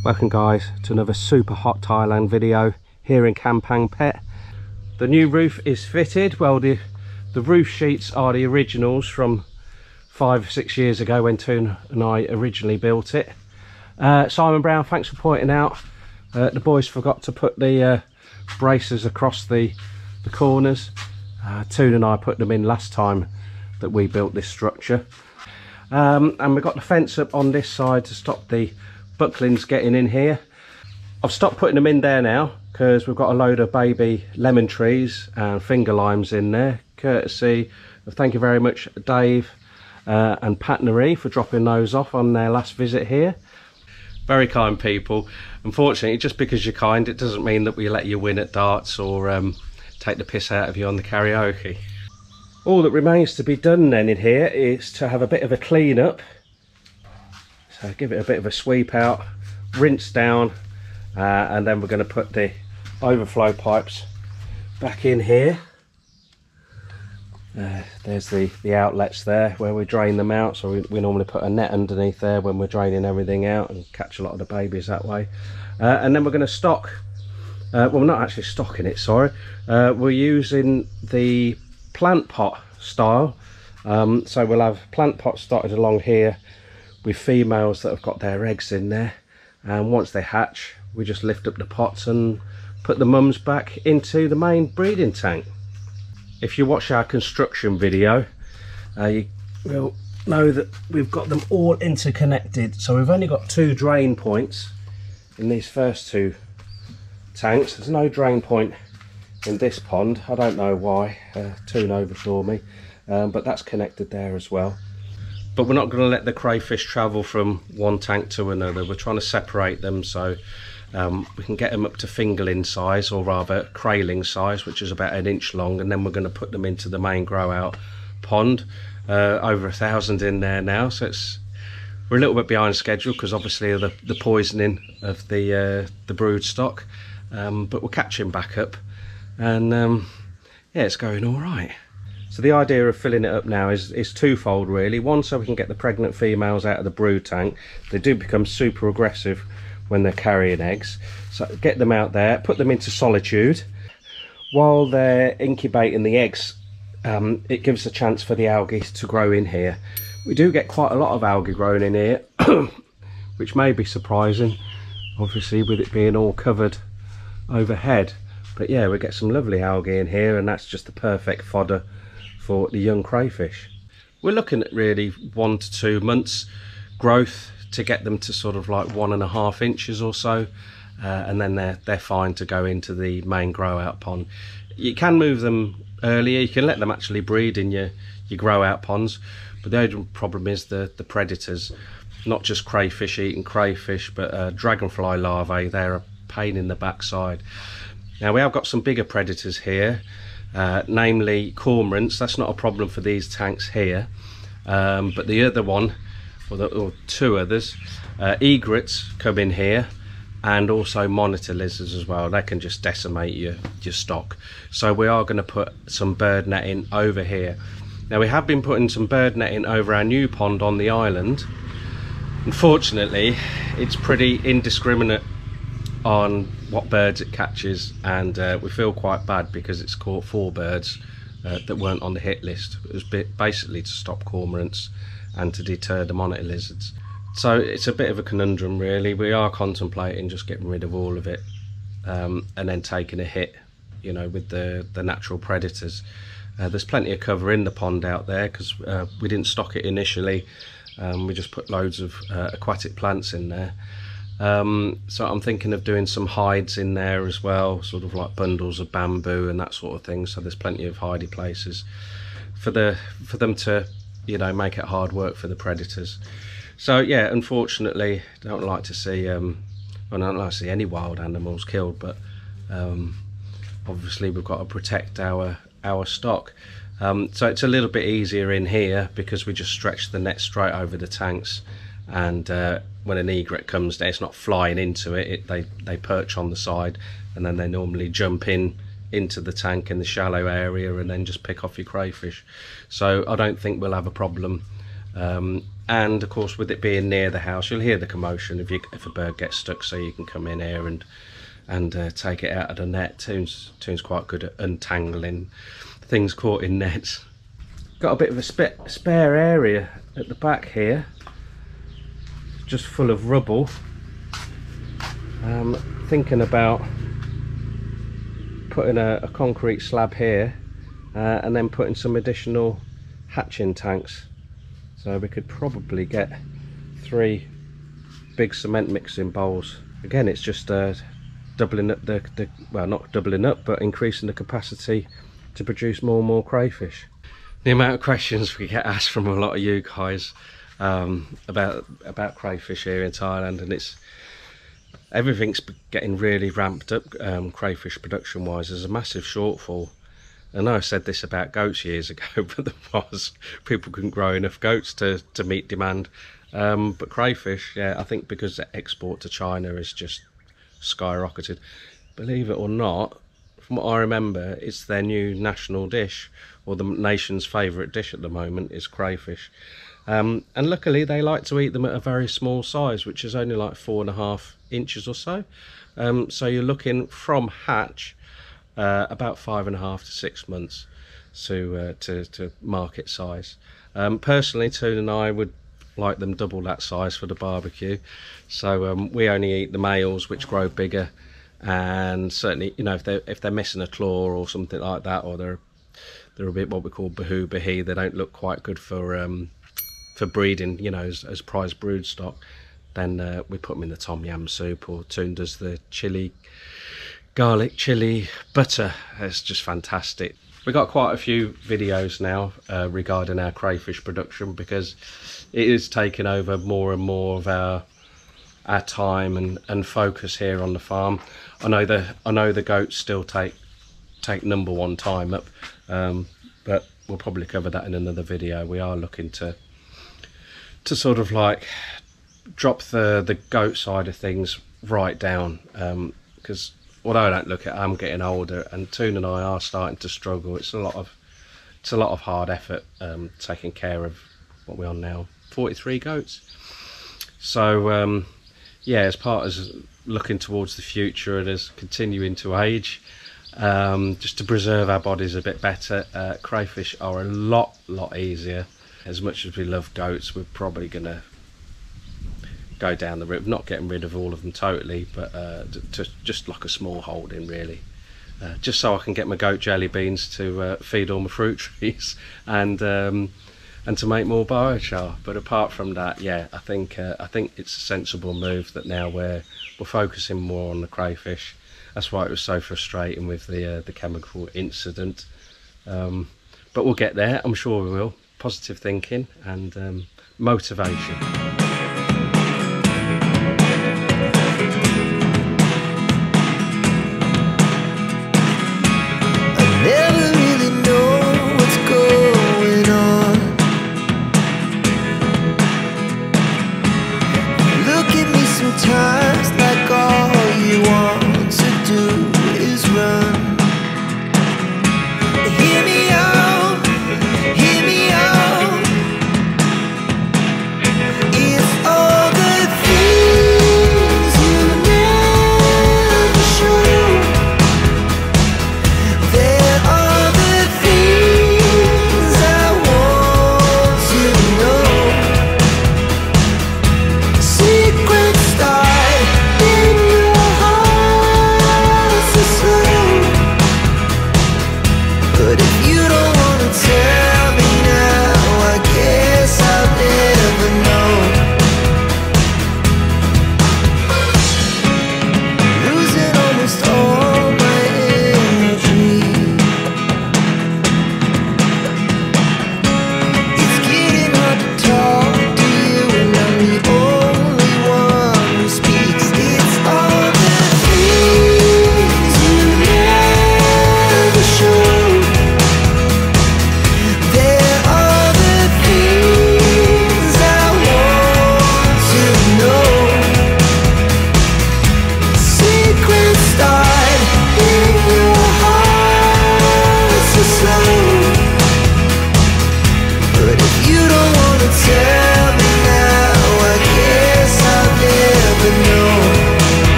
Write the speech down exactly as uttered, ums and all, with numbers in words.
Welcome guys to another super hot Thailand video here in Kampang Pet. The new roof is fitted. Well, the the roof sheets are the originals from five six years ago when Toon and I originally built it. uh, Simon Brown, thanks for pointing out uh, the boys forgot to put the uh, braces across the the corners. uh, Toon and I put them in last time that we built this structure. Um, and we've got the fence up on this side to stop the bucklings getting in here. I've stopped putting them in there now because we've got a load of baby lemon trees and finger limes in there, courtesy of, thank you very much, Dave uh, and Pat Marie for dropping those off on their last visit here. Very kind people. Unfortunately, just because you're kind, it doesn't mean that we let you win at darts or um, take the piss out of you on the karaoke. All that remains to be done then in here is to have a bit of a clean up. So give it a bit of a sweep out, rinse down, uh, and then we're going to put the overflow pipes back in here. Uh, there's the, the outlets there where we drain them out, so we, we normally put a net underneath there when we're draining everything out and catch a lot of the babies that way. Uh, and then we're going to stock, uh, well, we're not actually stocking it, sorry. Uh, we're using the plant pot style. Um, so we'll have plant pots started along here with females that have got their eggs in there, and once they hatch we just lift up the pots and put the mums back into the main breeding tank. If you watch our construction video, uh, you will know that we've got them all interconnected. So we've only got two drain points in these first two tanks. There's no drain point in this pond. I don't know why. uh, Toon oversaw me, um, but that's connected there as well. But we're not going to let the crayfish travel from one tank to another. We're trying to separate them so um, we can get them up to fingerling size, or rather crayling size, which is about an inch long, and then we're going to put them into the main grow out pond. Uh, over a thousand in there now, so it's we're a little bit behind schedule because obviously of the, the poisoning of the uh, the broodstock, um, but we're catching back up. And um, yeah, it's going all right. So the idea of filling it up now is, is twofold really. One, so we can get the pregnant females out of the brood tank. They do become super aggressive when they're carrying eggs. So get them out there, put them into solitude. While they're incubating the eggs, um, it gives a chance for the algae to grow in here. We do get quite a lot of algae growing in here, which may be surprising, obviously with it being all covered overhead. But yeah, we get some lovely algae in here, and that's just the perfect fodder for the young crayfish. We're looking at really one to two months growth to get them to sort of like one and a half inches or so, uh, and then they're they're fine to go into the main grow out pond. You can move them earlier. You can let them actually breed in your your grow out ponds, but the only problem is the the predators. Not just crayfish eating crayfish, but uh, dragonfly larvae. They're a pain in the backside. Now we have got some bigger predators here, uh, namely cormorants. That's not a problem for these tanks here, um, but the other one, or, the, or two others, uh, egrets come in here, and also monitor lizards as well. They can just decimate your, your stock. So we are going to put some bird netting over here. Now we have been putting some bird netting over our new pond on the island. Unfortunately, it's pretty indiscriminate on what birds it catches, and uh, we feel quite bad because it's caught four birds uh, that weren't on the hit list. It was basically to stop cormorants and to deter the monitor lizards. So it's a bit of a conundrum really. We are contemplating just getting rid of all of it, um, and then taking a hit, you know, with the the natural predators. Uh, there's plenty of cover in the pond out there because uh, we didn't stock it initially. Um, we just put loads of uh, aquatic plants in there. Um, so I'm thinking of doing some hides in there as well, sort of like bundles of bamboo and that sort of thing. So there's plenty of hidey places for the for them to, you know, make it hard work for the predators. So yeah, unfortunately, I don't like to see, um, well, I don't like to see any wild animals killed, but um, obviously we've got to protect our our stock. Um, so it's a little bit easier in here because we just stretch the net straight over the tanks, and uh, when an egret comes there, it's not flying into it, it they, they perch on the side, and then they normally jump in into the tank in the shallow area and then just pick off your crayfish. So I don't think we'll have a problem. Um, and of course with it being near the house, you'll hear the commotion if, you, if a bird gets stuck, so you can come in here and and uh, take it out of the net. Toon's, Toon's quite good at untangling things caught in nets. Got a bit of a sp spare area at the back here, just full of rubble. Um, thinking about putting a, a concrete slab here uh, and then putting some additional hatching tanks, so we could probably get three big cement mixing bowls. Again, it's just uh, doubling up the, the well, not doubling up, but increasing the capacity to produce more and more crayfish. The amount of questions we get asked from a lot of you guys um, about about crayfish here in Thailand, and it's everything's getting really ramped up um, crayfish production wise. There's a massive shortfall. I know I said this about goats years ago, but there was people couldn't grow enough goats to to meet demand. Um, but crayfish, yeah, I think because the export to China is just skyrocketed. Believe it or not, from what I remember, it's their new national dish, or the nation's favourite dish at the moment is crayfish. Um, and luckily they like to eat them at a very small size, which is only like four and a half inches or so. Um, so you're looking from hatch uh, about five and a half to six months to uh, to, to market size. Um, personally, Toon and I would like them double that size for the barbecue. So um, we only eat the males, which grow bigger, and certainly, you know, if they're if they're missing a claw or something like that, or they're they're a bit what we call bahu bahi, they don't look quite good for um, for breeding, you know, as, as prize broodstock, then uh, we put them in the tom yam soup, or Toon does the chili, garlic chili butter. It's just fantastic. We've got quite a few videos now uh, regarding our crayfish production, because it is taking over more and more of our our time and, and focus here on the farm. I know the I know the goats still take take number one time up, um, but we'll probably cover that in another video. We are looking to to sort of like drop the the goat side of things right down, because um, although I don't look at it, I'm getting older, and Toon and I are starting to struggle. It's a lot of it's a lot of hard effort um, taking care of what we're on now, forty-three goats. So um, yeah, as part of looking towards the future and as continuing to age, um, just to preserve our bodies a bit better, uh, crayfish are a lot lot easier. As much as we love goats, we're probably gonna go down the route, not getting rid of all of them totally, but uh, to just like a small holding really, uh, just so I can get my goat jelly beans to uh, feed all my fruit trees and um, and to make more biochar. But apart from that, yeah, I think uh, I think it's a sensible move that now we're we're focusing more on the crayfish. That's why it was so frustrating with the uh, the chemical incident, um, but we'll get there. I'm sure we will. Positive thinking and um, motivation.